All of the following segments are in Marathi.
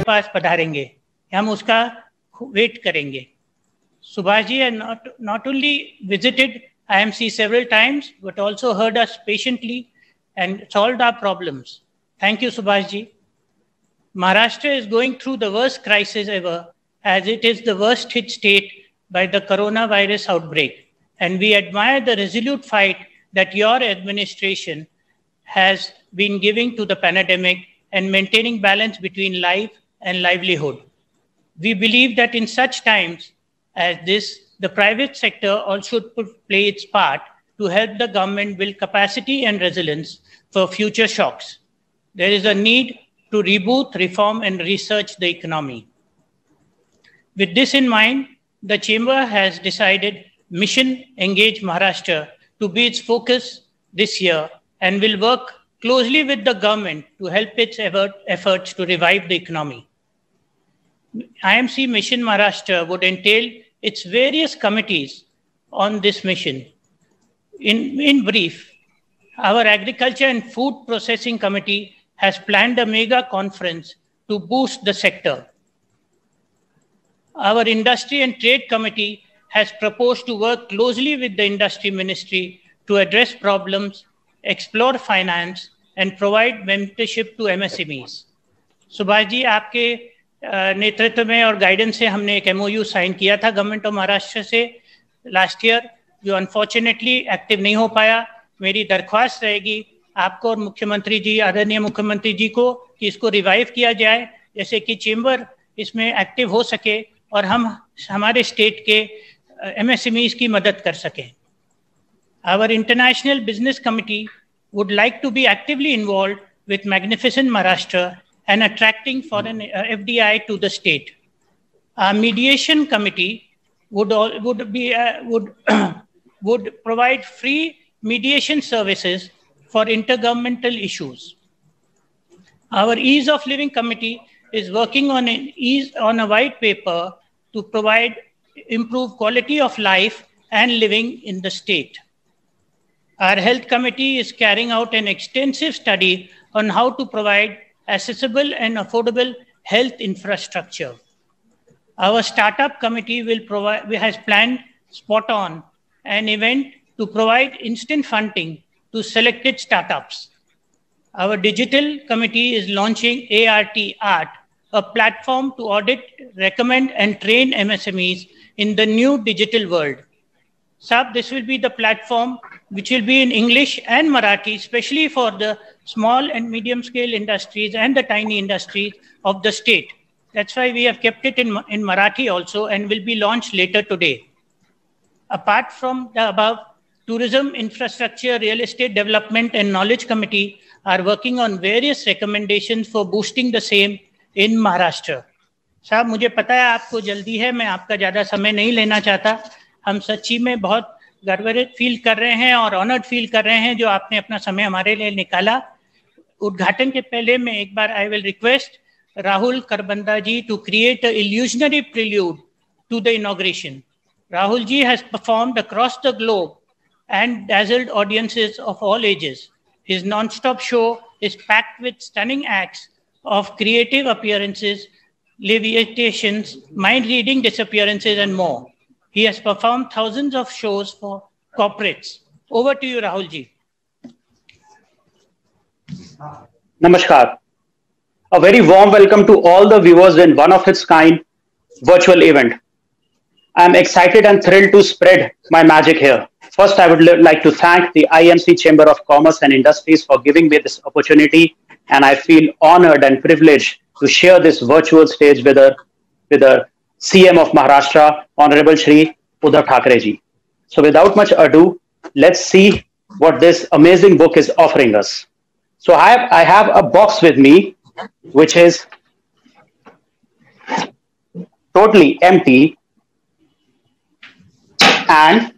पास पधारेंगे, हम उसका वेट करेंगे. Subhash ji has not only visited IMC several times, but also heard us patiently and solved our problems. Thank you, Subhash ji. Maharashtra is going through the worst crisis ever, as it is the worst hit state by the coronavirus outbreak. And we admire the resolute fight that your administration has been giving to the pandemic and maintaining balance between life and livelihood. We believe that in such times as this, the private sector also should play its part to help the government build capacity and resilience for future shocks. There is a need to reboot, reform, and research the economy. With this in mind, the Chamber has decided Mission Engage Maharashtra to be its focus this year and will work closely with the government to help its efforts to revive the economy. IMC Mission Maharashtra would entail its various committees on this mission. In brief, our Agriculture and Food Processing Committee has planned a mega conference to boost the sector. Our Industry and Trade Committee has proposed to work closely with the Industry Ministry to address problems, explore finance, and provide mentorship to MSMEs. Subhash ji, आपके नेतृत्व में और गाइडेंस से हमने एक MOU साइन किया था गवर्नमेंट ऑफ महाराष्ट्र से लास्ट ईयर, जो अनफॉर्चुनेटली एक्टिव नहीं हो पाया. मेरी दरख्वास्त रहेगी आपको और मुख्यमंत्री जी, आदरणीय मुख्यमंत्री जी को, कि इसको रिवाइव किया जाए, जैसे कि चेंबर इसमें एक्टिव हो सके और हम हमारे स्टेट के MSMEs की मदद कर सकें. Our International Business Committee would like to be actively involved with Magnificent Maharashtra and attracting foreign FDI to the state. Our Mediation Committee would provide free mediation services for intergovernmental issues. Our Ease of Living Committee is working on a white paper to provide improved quality of life and living in the state. Our Health Committee is carrying out an extensive study on how to provide accessible and affordable health infrastructure. Our Startup Committee has planned Spot On, an event to provide instant funding to selected startups. Our Digital Committee is launching ART, a platform to audit, recommend, and train MSMEs in the new digital world. Sab, this will be the platform which will be in English and Marathi, especially for the small and medium scale industries and the tiny industries of the state. That's why we have kept it in Marathi also, and will be launched later today. Apart from the above, Tourism, Infrastructure, Real Estate Development and Knowledge Committee are working on various recommendations for boosting the same in Maharashtra. साहब, मुझे पता है आपको जल्दी है, मैं आपका ज़्यादा समय नहीं लेना चाहता. हम सच्ची में बहुत गर्वित फील कर रहे हैं और ऑनर्ड फील कर रहे हैं जो आपने अपना समय हमारे लिए निकाला. उद्घाटन के पहले मैं एक बार I will request Rahul Karbanda ji to create an illusionary prelude to the inauguration. Rahul ji has performed across the globe and dazzled audiences of all ages. His non-stop show is packed with stunning acts of creative appearances, levitations, mind-reading disappearances, and more. He has performed thousands of shows for corporates. Over to you, Rahul ji. Namaskar. A very warm welcome to all the viewers in one of its kind virtual event. I am excited and thrilled to spread my magic here. First, I would like to thank the IMC Chamber of Commerce and Industries for giving me this opportunity, and I feel honored and privileged to share this virtual stage with the CM of Maharashtra, Honorable Shri Uddhav Thackeray ji. So without much ado, let's see what this amazing book is offering us. So I have a box with me, which is totally empty, and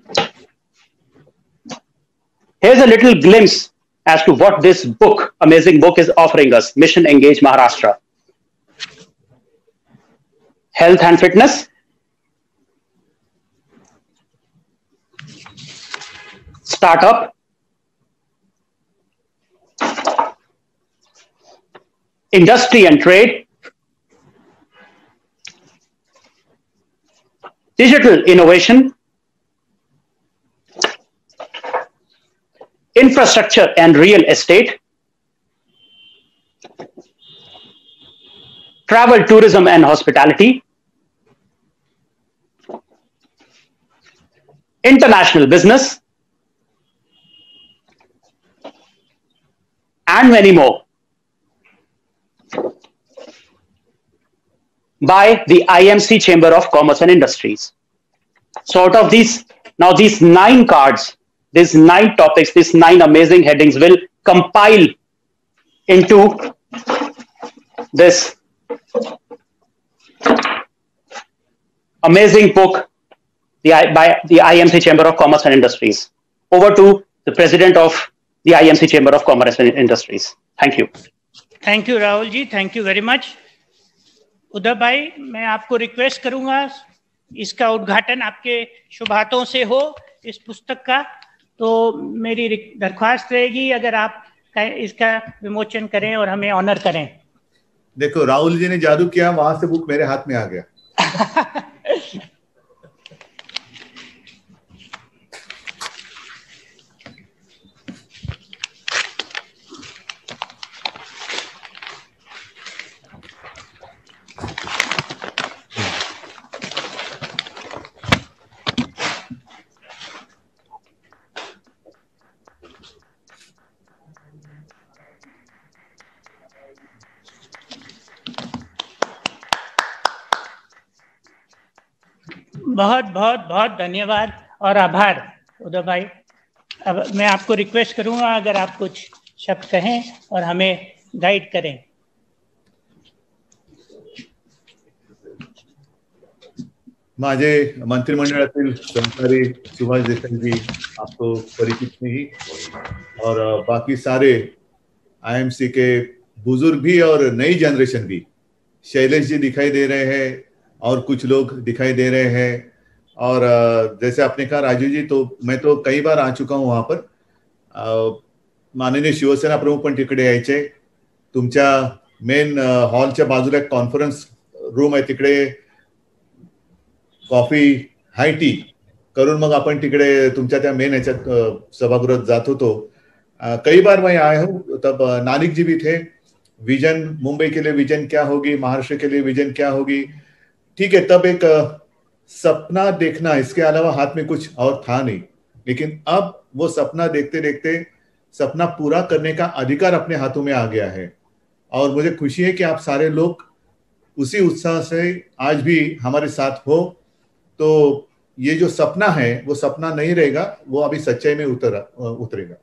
here's a little glimpse as to what this book, amazing book, is offering us. Mission Engage Maharashtra. Health and fitness, startup, industry and trade, digital innovation, infrastructure and real estate, travel, tourism and hospitality, international business, and many more by the IMC Chamber of Commerce and Industries. So out of these, now these 9 cards, these 9 topics, these 9 amazing headings will compile into this amazing book by the IMC Chamber of Commerce and Industries. Over to the President of the IMC Chamber of Commerce and Industries. Thank you. Thank you, Rahul ji. Thank you very much. Uday भाई, मैं आपको रिक्वेस्ट करूंगा इसका उद्घाटन आपके शुभ हाथों से हो इस पुस्तक का, तो मेरी दरख्वास्त रहेगी अगर आप इसका विमोचन करें और हमें ऑनर करें। देखो, राहुल जी ने जादू किया, वहां से बुक मेरे हाथ में आ गया। बहुत बहुत बहुत धन्यवाद और आभार उदय भाई। अब मैं आपको रिक्वेस्ट करूंगा अगर आप कुछ शब्द कहें और हमें गाइड करें। माझे मंत्रिमंडळातील सहकारी सुभाष देसाई जी आपको परिचित नहीं, और बाकी सारे आईएमसी के बुजुर्ग भी और नई जनरेशन भी, शैलेश जी दिखाई दे रहे हैं और कुछ लोग दिखाई दे रहे हैं। और जैसे आपने कहा राजू जी, तो मैं तो कई बार आ चुका हूं वहां पर। माननीय शिवसेना प्रमुख पण तिकडे यायचे। तुमच्या मेन हॉलच्या बाजूला एक कॉन्फरन्स रूम आहे, तिकडे कॉफी हाय टी करून मग आपण तिकडे तुमच्या त्या मेन ह्याच्यात सभागृहात जात होतो। कई बार मैं आया हूँ। तब नानिक जी भी थे। विजन, मुंबई के लिए विजन क्या होगी, महाराष्ट्र के लिए विजन क्या होगी, ठीक है। तब एक सपना देखना, इसके अलावा हाथ में कुछ और था नहीं, लेकिन अब वो सपना देखते देखते सपना पूरा करने का अधिकार अपने हाथों में आ गया है। और मुझे खुशी है कि आप सारे लोग उसी उत्साह से आज भी हमारे साथ हो। तो ये जो सपना है वो सपना नहीं रहेगा, वो अभी सच्चाई में उतरेगा।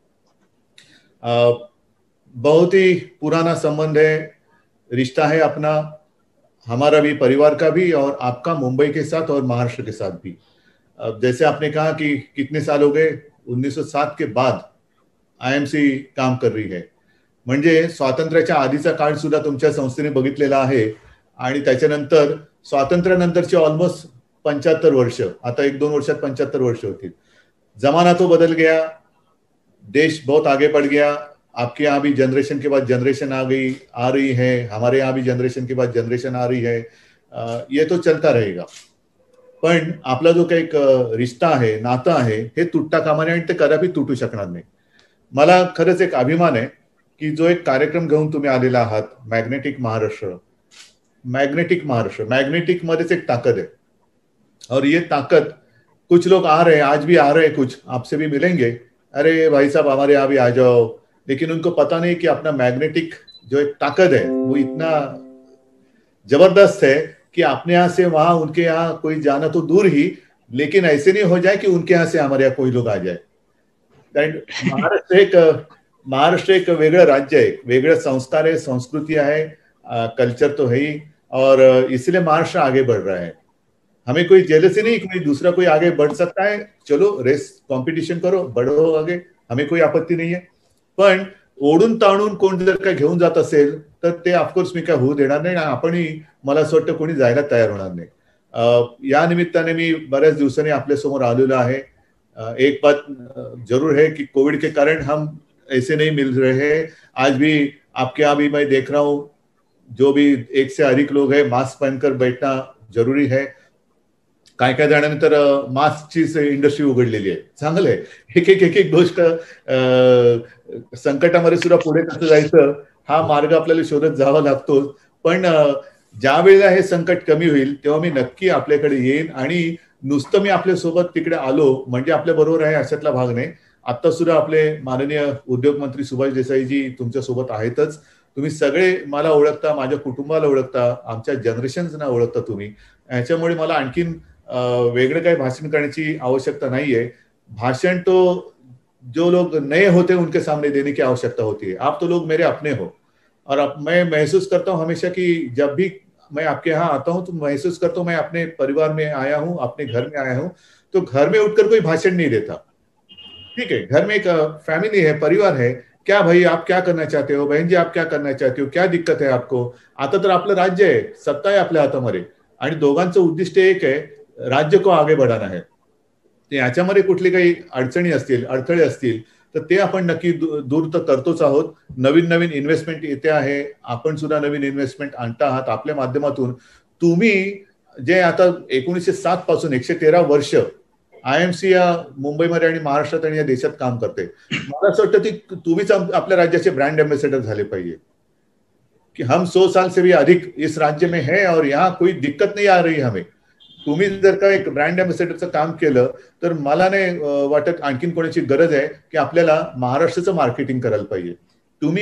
बहुत ही पुराना संबंध है, रिश्ता है अपना, हमारा भी, परिवार का भी, और आपका मुंबई के साथ और महाराष्ट्र के साथ भी। जैसे आपने कहा कि कितने साल हो गए, 1907 के बाद आयएमसी काम कर रही है, म्हणजे स्वातंत्र्याच्या आधीचा काळ सुद्धा तुमच्या संस्थेने बघितलेला आहे। आणि त्याच्यानंतर स्वातंत्र्यानंतरचे ऑलमोस्ट 75 वर्ष, आता 1-2 वर्षात 75 वर्ष होतील। जमाना तो बदल गया, देश बहुत आगे बढ़ गया। आपके यहाँ भी जनरेशन के बाद जनरेशन आ रही है, हमारे यहाँ भी जनरेशन के बाद जनरेशन आ रही है। ये तो चलता रहेगा, पण आपला जो काही रिश्ता आहे, नातं आहे, हे तुटता कामा नये आणि ते कदापि तुटू शकणार नाही। मला खरंच एक अभिमान आहे की जो एक कार्यक्रम घेऊन तुम्ही आलेला आहात, मॅग्नेटिक महाराष्ट्र। मैग्नेटिक मध्येच एक ताकद है, और ये ताकद, कुछ लोग आ रहे हैं, आज भी आ रहे हैं, कुछ आपसे भी मिलेंगे, अरे भाई साहब हमारे यहाँ भी आ जाओ, लेकिन उनको पता नहीं कि अपना मैग्नेटिक जो एक ताकत है वो इतना जबरदस्त है कि अपने यहाँ से वहां उनके यहाँ कोई जाना तो दूर ही, लेकिन ऐसे नहीं हो जाए कि उनके यहाँ से हमारे यहाँ कोई लोग आ जाए। महाराष्ट्र एक वेगळं राज्य है, वेगळे संस्कार है, संस्कृति है, कल्चर तो है ही, और इसलिए महाराष्ट्र आगे बढ़ रहा है। हमें कोई जेलसी नहीं, कोई दूसरा कोई आगे बढ़ सकता है, चलो रेस कॉम्पिटिशन करो, बढ़ो आगे, हमें कोई आपत्ती नहीं है। पण ओढून ताणून कोण जर का घेऊन जात असेल तर ते ऑफकोर्स मी काय होऊ देणार नाही, आपणही मला असं वाटतं कोणी जायला तयार होणार नाही। या निमित्ताने मी बऱ्याच दिवसांनी आपल्या समोर आलेलो आहे। एक बात जरूर है कि कोविड के कारण हम ऐसे नहीं मिल रहे हैं। आज भी आपके यहाँ भी मैं देख रहा हूँ, जो भी 1 से अधिक लोग हैं, मास्क पहनकर बैठना जरूरी है। काय काय जणांतर मास्कची इंडस्ट्री उघडलेली आहे. चांगलं आहे. एक गोष्ट संकटामध्ये सुद्धा पुढे कसं जायचं हा मार्ग आपल्याला शोधत जावा लागतो. पण ज्या वेळेला हे संकट कमी होईल तेव्हा मी नक्की आपल्याकडे येईन. आणि नुसतं मी आपल्यासोबत तिकडे आलो म्हणजे आपल्या बरोबर आहे अशातला भाग नाही. आता सुद्धा आपले माननीय उद्योग मंत्री सुभाष देसाईजी तुमच्या सोबत आहेतच. तुम्ही सगळे मला ओळखता, माझ्या कुटुंबाला ओळखता, आमच्या जनरेशन्सना ओळखता तुम्ही. याच्यामुळे मला आणखीन वेगळं काही भाषण करण्याची आवश्यकता नाहीये. भाषण तो जो लोग नए होते उनके सामने देने की आवश्यकता होती है. आप तो लोग मेरे अपने हो और मैं महसूस करता हूं हमेशा कि जब भी मैं आपके यहाँ आता हूं तो महसूस करता हूं मैं अपने परिवार में आया हूं, अपने घर में आया हूं. तो घर में उठकर कोई भाषण नहीं देता. ठीक है, घर में एक फैमिली है, परिवार है. क्या भाई आप क्या करना चाहते हो, बहन जी आप क्या करना चाहते हो, क्या दिक्कत है आपको. आता तर आपलं राज्य आहे, सत्ता आहे आपल्या हातामध्ये आणि दोघांचं उद्दिष्ट एक आहे, राज्य को आगे बढ़ाना है. याच्यामध्ये कुठली काही अडचणी असतील, अडथळे असतील तर ते आपण नक्की दूर तर करतोच आहोत. नवीन नवीन इन्व्हेस्टमेंट येते आहे, आपण सुद्धा नवीन इन्व्हेस्टमेंट आणता आहात आपल्या माध्यमातून. तुम्ही जे आता 1907 पासून 113 वर्ष आयएमसी या मुंबईमध्ये आणि महाराष्ट्रात आणि या देशात काम करते. मला असं वाटतं की तुम्हीच आपल्या राज्याचे ब्रँड एम्बेसेडर झाले पाहिजे की हम 100 साल से भी अधिक इस राज्य में है और यहाँ कोई दिक्कत नहीं आ रही हमें. तुम्ही जर का एक ब्रँड एम्बेसेडरचं काम केलं तर मला नाही वाटत आणखीन कोणाची गरज आहे की आपल्याला महाराष्ट्राचं मार्केटिंग करायला पाहिजे. तुम्ही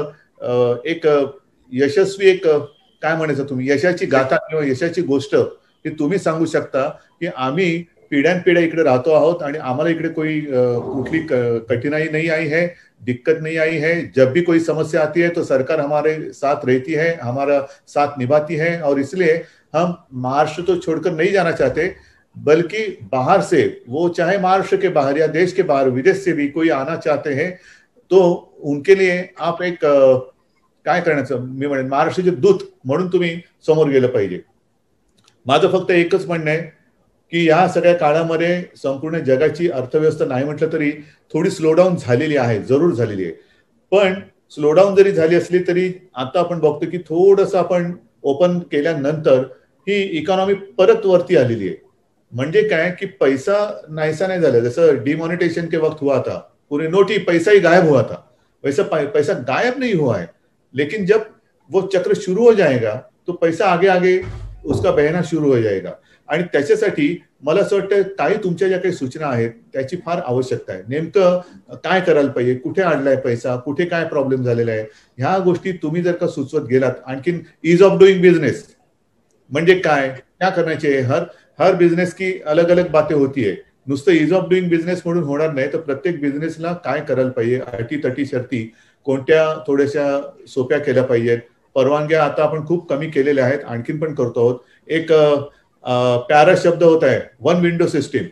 एक यशस्वी एक काय म्हणायचं तुम्ही यशाची गाथा किंवा यशाची गोष्ट ही तुम्ही सांगू शकता की आम्ही पिढ्यानपिढ्या इकडे राहतो आहोत आणि आम्हाला इकडे कोई कुठली कठिनाई नहीं आई है, दिक्कत नहीं आई है. जब भी कोई समस्या आती है तो सरकार हमारे साथ रहती है, हमारा साथ निभाती है और इसलिए हम महाराष्ट्र तो छोड़कर नहीं जाना चाहते बल्कि बाहर से वो चाहे महाराष्ट्र के बाहर या देश के बाहर विदेश से भी कोई आना चाहते हैं तो उनके लिए आप एक काय करण्याचं मी म्हणेन महाराष्ट्राचे दूत म्हणून तुम्ही समोर गेलं पाहिजे. माझं फक्त एकच म्हणणं आहे की या सगळ्या काळामध्ये संपूर्ण जगाची अर्थव्यवस्था नाही म्हटलं तरी थोडी स्लोडाऊन झालेली आहे, जरूर झालेली आहे. पण स्लोडाऊन जरी झाली असली तरी आता आपण बघतो की थोडंसं आपण ओपन केल्यानंतर ही इकॉनॉमी परत वरती आलेली आहे. म्हणजे काय की पैसा नाहीसा नाही झाला. जसं डिमॉनिटाइजेशन के वक्त हुआ था, पूरी नोटी पैसा ही गायब हुआ था, वैसा पैसा गायब नहीं हुआ है. लेकिन जब वो चक्र शुरू हो जाएगा तो पैसा आगे आगे उसका बहना शुरू हो जाएगा. आणि त्याच्यासाठी मला असं वाटतं काही तुमच्या ज्या काही सूचना आहेत त्याची फार आवश्यकता आहे. नेमकं काय करायला पाहिजे, कुठे अडलाय पैसा, कुठे काय प्रॉब्लेम झालेला आहे, ह्या गोष्टी तुम्ही जर का सुचवत गेलात. आणखीन इज ऑफ डुईंग बिझनेस म्हणजे काय करना चाहिए. हर बिझनेस की अलग अलग बातें होती है. नुसतं इज ऑफ डुईंग बिझनेस म्हणून होणार नाही तर प्रत्येक बिझनेसला काय करायला पाहिजे, अटी तटी शर्ती कोणत्या थोड्याशा सोप्या केल्या पाहिजेत. परवानग्या आता आपण खूप कमी केलेल्या आहेत, आणखीन पण करतो आहोत. एक प्यारा शब्द होता है वन विंडो सिस्टम.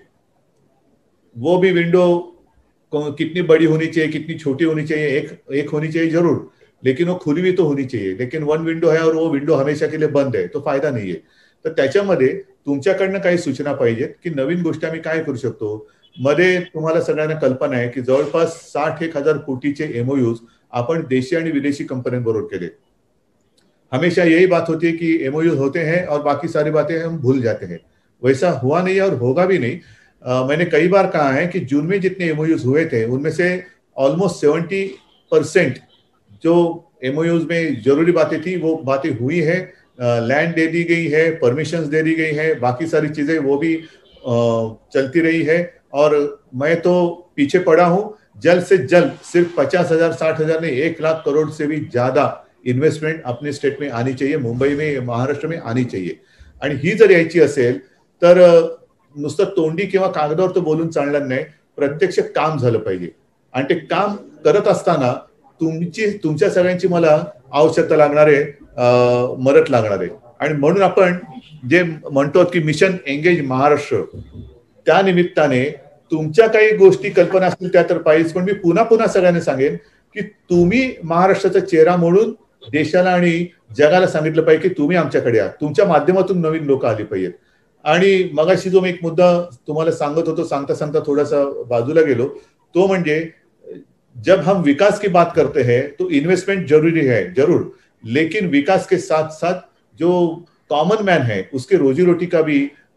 वो भी विंडो कितनी बड़ी होनी चाहिए, कितनी छोटी होनी चाहिए, एक होनी चाहिए जरूर, लेकिन वो खुली भी तो होनी चाहिए. लेकिन वन विंडो है और वो विंडो हमेशा के लिए बंद है तो फायदा नाहीये. तर त्याच्यामध्ये तुमच्याकडनं काही सूचना पाहिजेत की नवीन गोष्टी आम्ही काय करू शकतो. मध्ये तुम्हाला सगळ्यांना कल्पना आहे की जवळपास 61,000 कोटीचे एमओयूज आपण देशी आणि विदेशी कंपन्यांबरोबर केले. हमेशा यही बात होती है कि एमओयूज होते हैं और बाकी सारी बातें हम भूल जाते हैं. वैसा हुआ नहीं और होगा भी नहीं. मैंने कई बार कहा है कि जून में जितने एमओयूज हुए थे उनमें से ऑलमोस्ट 70% जो एमओयूज में जरूरी बातें थी वो बातें हुई है. लैंड दे दी गई है, परमिशंस दे दी गई है, बाकी सारी चीजें वो भी चलती रही है. और मैं तो पीछे पड़ा हूं. जल्द से जल्द सिर्फ 50,000 60,000 नहीं 1 लाख करोड़ से भी ज्यादा इन्व्हेस्टमेंट अपने स्टेट में आनी चाहिए, मुंबई में महाराष्ट्र में आनी चाहिए. आणि ही जर यायची असेल तर नुसतं तोंडी किंवा कागदावर तर बोलून चालणार नाही, प्रत्यक्ष काम झालं पाहिजे. आणि ते काम करत असताना तुमच्या सगळ्यांची मला आवश्यकता लागणार आहे, मदत लागणार आहे. आणि म्हणून आपण जे म्हणतो की मिशन एंगेज महाराष्ट्र त्या निमित्ताने तुमच्या काही गोष्टी कल्पना असतील त्या तर पाहिजेच. पण मी पुन्हा सगळ्यांना सांगेन की तुम्ही महाराष्ट्राचा चेहरा म्हणून देशाला आणि जगाला सांगितलं पाहिजे की तुम्ही आमच्याकडे आहात. तुमच्या माध्यमातून नवीन लोक आली पाहिजेत. आणि मगाशी जो मी एक मुद्दा तुम्हाला सांगत होतो, सांगता बाजूला गेलो, तो म्हणजे जब हम विकास की बात करते हैं तो इन्वेस्टमेंट जरूरी है जरूर, लेकिन विकास के साथ साथ जो कॉमन मैन है उसके रोजी रोटी का भी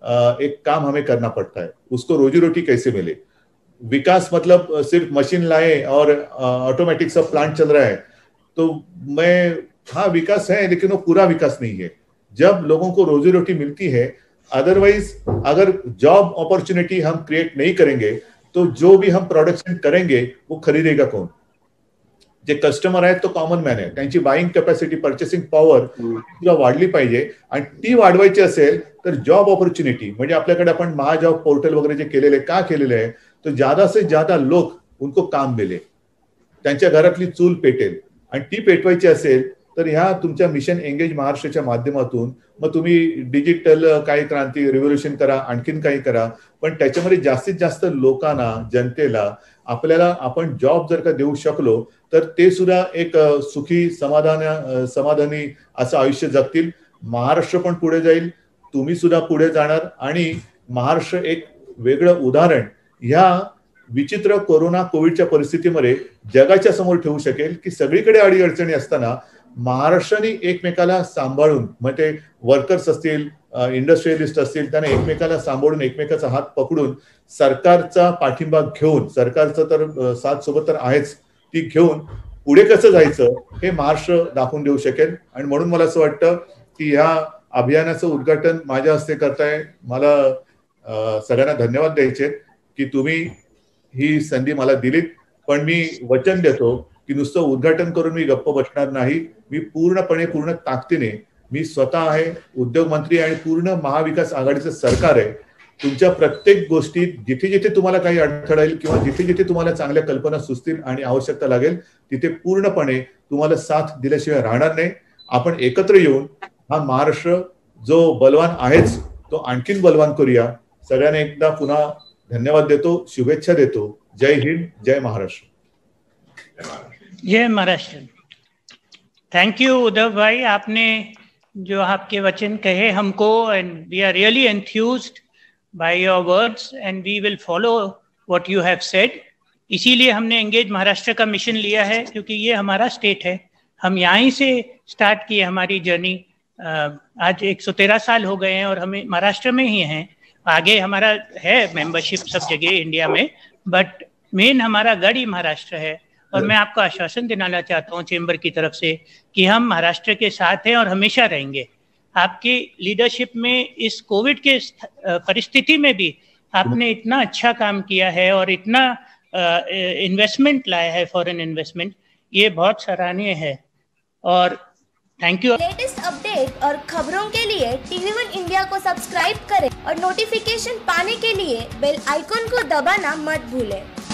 एक काम हमें करना पड़ता है, उसको रोजी रोटी कैसे मिले। विकास मतलब सिर्फ मशीन लाए और ऑटोमेटिक सब प्लांट चल रहा है, तो हाँ विकास है लेकिन वो पूरा विकास नहीं है। जब लोगों को रोजी रोटी मिलती है, अदरवाइज अगर जॉब अपॉर्चुनिटी हम क्रिएट नहीं करेंगे तो जो भी हम प्रोडक्शन करेंगे वो खरीदेगा कोण? जे कस्टमर आहेत तो कॉमन मॅन आहे, त्यांची बाईंग कॅपॅसिटी, परचेसिंग पॉवर तुला वाढली पाहिजे, आणि ती वाढवायची असेल तर जॉब अपॉर्च्युनिटी म्हणजे आपल्याकडे आपण महाजॉब पोर्टल वगैरे जे केलेले का केलेले आहे, तो ज्यादा से ज्यादा लोक उनको काम मिले, त्यांच्या घरातली चूल पेटेल, आणि ती पेटवायची असेल तर ह्या तुमच्या मिशन एंगेज महाराष्ट्राच्या माध्यमातून मग तुम्ही डिजिटल काही क्रांती रिव्होल्युशन करा, आणखीन काही करा, पण त्याच्यामध्ये जास्तीत जास्त लोकांना, जनतेला आपल्याला आपण जॉब जर का देऊ शकलो तर ते सुद्धा एक सुखी समाधानी असं आयुष्य जगतील, महाराष्ट्र पण पुढे जाईल, तुम्ही सुद्धा पुढे जाणार, आणि महाराष्ट्र एक वेगळं उदाहरण ह्या विचित्र कोरोना कोविडच्या परिस्थितीमध्ये जगाच्या समोर ठेवू शकेल की सगळीकडे अडीअडचणी असताना महाराष्ट्राने एकमेकाला सांभाळून, मग ते वर्कर्स असतील, इंडस्ट्रियलिस्ट असतील, त्यांना एकमेकाला सांभाळून, एकमेकाचा हात पकडून, सरकारचा पाठिंबा घेऊन, सरकारचं तर साथ सोबत तर आहेच, ती घेऊन पुढे कसं जायचं हे महाराष्ट्र दाखवून देऊ शकेल. आणि म्हणून मला असं वाटतं की ह्या अभियानाचं उद्घाटन माझ्या हस्ते करताय. मला सगळ्यांना धन्यवाद द्यायचे की तुम्ही ही संधी मला दिलीत, पण मी वचन देतो की नुसतं उद्घाटन करून मी गप्प बसणार नाही. मी पूर्ण ताकदीने, मी स्वतः आहे उद्योग मंत्री आणि पूर्ण महाविकास आघाडीचं सरकार आहे, तुमच्या प्रत्येक गोष्टीत जिथे जिथे तुम्हाला काही अडथळा येईल किंवा जिथे जिथे तुम्हाला चांगल्या कल्पना सुचतील आणि आवश्यकता लागेल तिथे पूर्णपणे तुम्हाला साथ दिल्याशिवाय राहणार नाही. आपण एकत्र येऊन हा महाराष्ट्र जो बलवान आहेच तो आणखीन बलवान करूया. सगळ्यांना एकदा पुन्हा धन्यवाद देतो, शुभेच्छा देतो. जय हिंद, जय महाराष्ट्र. जय महाराष्ट्र. थैंक यू उद्धव भाई, आपने जो आपके वचन कहे हमको, and we are really enthused by your words and we will follow what you have said. इसीलिए हमने एंगेज महाराष्ट्र का मिशन लिया है, क्योंकि ये हमारा स्टेट है, हम यहाँ से स्टार्ट किए हमारी जर्नी. आज 113 साल हो गए हैं और हमें महाराष्ट्र में ही हैं. आगे हमारा है मेंबरशिप सब जगह इंडिया में, बट मेन हमारा गढ़ ही महाराष्ट्र है. और मैं आपको आश्वासन दिलाना चाहता हूँ चेंबर की तरफ से कि हम महाराष्ट्र के साथ हैं और हमेशा रहेंगे. आपकी लीडरशिप में इस कोविड के परिस्थिति में भी आपने इतना अच्छा काम किया है और इतना इन्वेस्टमेंट लाया है, फॉरेन इन्वेस्टमेंट, ये बहुत सराहनीय है. और थैंक यू. लेटेस्ट अपडेट और खबरों के लिए TV1 इंडिया को सब्सक्राइब करें और नोटिफिकेशन पाने के लिए बेल आइकॉन को दबाना मत भूलें.